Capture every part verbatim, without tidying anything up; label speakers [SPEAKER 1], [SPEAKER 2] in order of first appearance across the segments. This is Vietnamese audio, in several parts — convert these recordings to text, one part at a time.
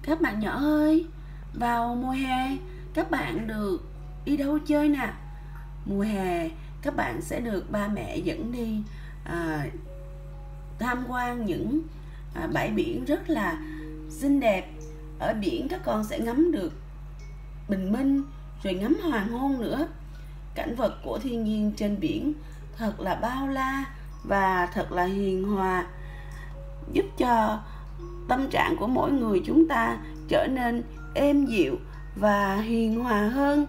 [SPEAKER 1] Các bạn nhỏ ơi, vào mùa hè các bạn được đi đâu chơi nè? Mùa hè các bạn sẽ được ba mẹ dẫn đi à, tham quan những à, bãi biển rất là xinh đẹp. Ở biển các con sẽ ngắm được bình minh, rồi ngắm hoàng hôn nữa. Cảnh vật của thiên nhiên trên biển thật là bao la và thật là hiền hòa, giúp cho tâm trạng của mỗi người chúng ta trở nên êm dịu và hiền hòa hơn,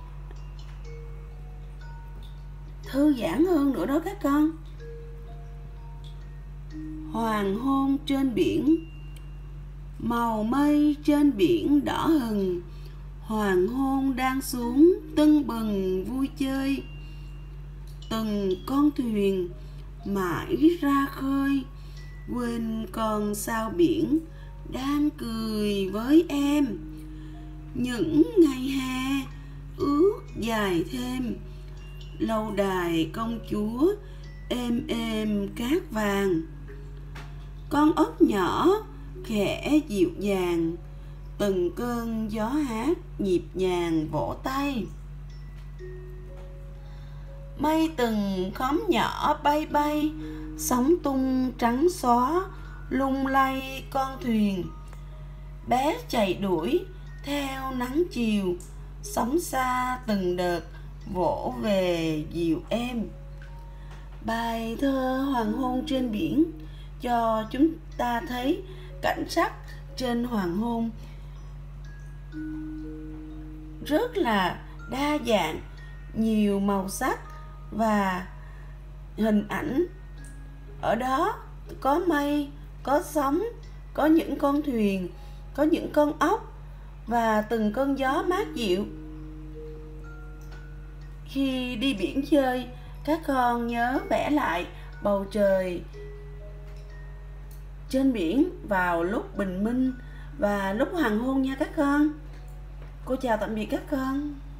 [SPEAKER 1] thư giãn hơn nữa đó các con. Hoàng hôn trên biển, màu mây trên biển đỏ hừng, hoàng hôn đang xuống tưng bừng vui chơi. Từng con thuyền mãi ra khơi, quên con sao biển đang cười với em. Những ngày hè ướt dài thêm, lâu đài công chúa êm êm cát vàng. Con ốc nhỏ khẽ dịu dàng, từng cơn gió hát nhịp nhàng vỗ tay. Mây từng khóm nhỏ bay bay, sóng tung trắng xóa lung lay con thuyền. Bé chạy đuổi theo nắng chiều, sóng xa từng đợt vỗ về dịu êm. Bài thơ Hoàng hôn trên biển cho chúng ta thấy cảnh sắc trên hoàng hôn rất là đa dạng, nhiều màu sắc và hình ảnh. Ở đó có mây, có sóng, có những con thuyền, có những con ốc và từng cơn gió mát dịu. Khi đi biển chơi, các con nhớ vẽ lại bầu trời trên biển vào lúc bình minh và lúc hoàng hôn nha các con. Cô chào tạm biệt các con.